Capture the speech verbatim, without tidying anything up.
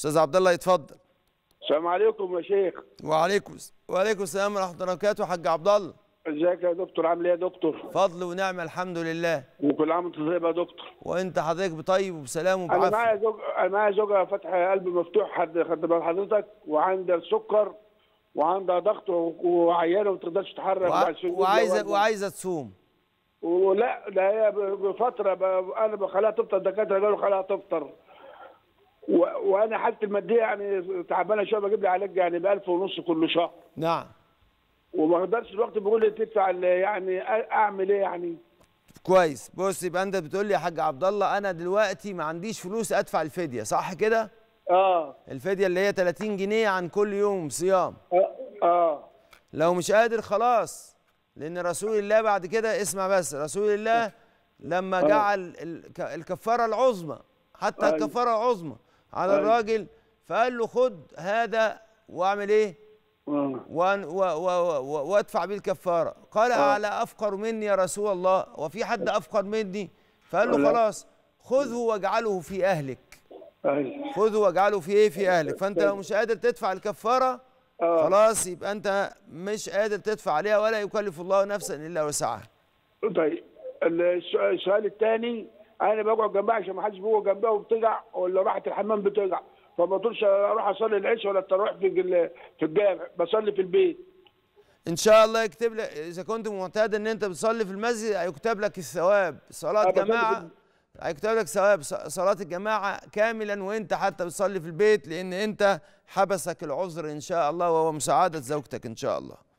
استاذ عبد الله يتفضل. السلام عليكم يا شيخ. وعليكم وعليكم السلام ورحمه الله وبركاته. حاج عبد الله ازيك يا دكتور؟ عامل ايه يا دكتور؟ فضل ونعمه الحمد لله. وكل عام وانت طيب يا دكتور. وانت حضرتك بطيب وبسلام وبعافيه. انا معايا زوج انا معايا زوجه فاتحه قلب مفتوح حد خد بال حضرتك، وعندها السكر وعندها ضغط وعيانه وما تقدرش تتحرك وع... وعايزه وعايزه تصوم. ولا ده هي بفتره ب... انا بخليها تفطر، الدكاتره قالوا خليها تفطر. و... وانا حالتي الماديه يعني تعبانه شويه، بجيب لي علاج يعني ب ألف ونص كل شهر. نعم. وما اقدرش الوقت بيقول لي تدفع يعني اعمل ايه يعني؟ كويس. بص، يبقى انت بتقول لي يا حاج عبد الله انا دلوقتي ما عنديش فلوس ادفع الفديه، صح كده؟ اه. الفديه اللي هي ثلاثين جنيه عن كل يوم صيام. اه اه. لو مش قادر خلاص، لان رسول الله بعد كده، اسمع بس، رسول الله لما جعل الكفاره العظمى، حتى الكفاره العظمى على الراجل، فقال له خد هذا واعمل ايه؟ وادفع بيه الكفاره. قال على افقر مني يا رسول الله؟ وفي حد افقر مني؟ فقال له خلاص خذه واجعله في اهلك. خذه واجعله في ايه؟ في اهلك. فانت لو مش قادر تدفع الكفاره خلاص، يبقى انت مش قادر تدفع عليها، ولا يكلف الله نفسا الا وسعها. طيب السؤال الثاني، انا بقعد جنبها عشان ما حدش بيقعد جنبها وبتقع، ولا راحت الحمام بتقع، فما طولش اروح اصلي العشاء ولا التراويح في في الجامع، بصلي في البيت. ان شاء الله يكتب لك، اذا كنت معتاد ان انت بتصلي في المسجد هيكتب لك الثواب، صلاه جماعه هيكتب لك ثواب صلاه الجماعه كاملا، وانت حتى بتصلي في البيت، لان انت حبسك العذر ان شاء الله، وهو مساعده زوجتك ان شاء الله.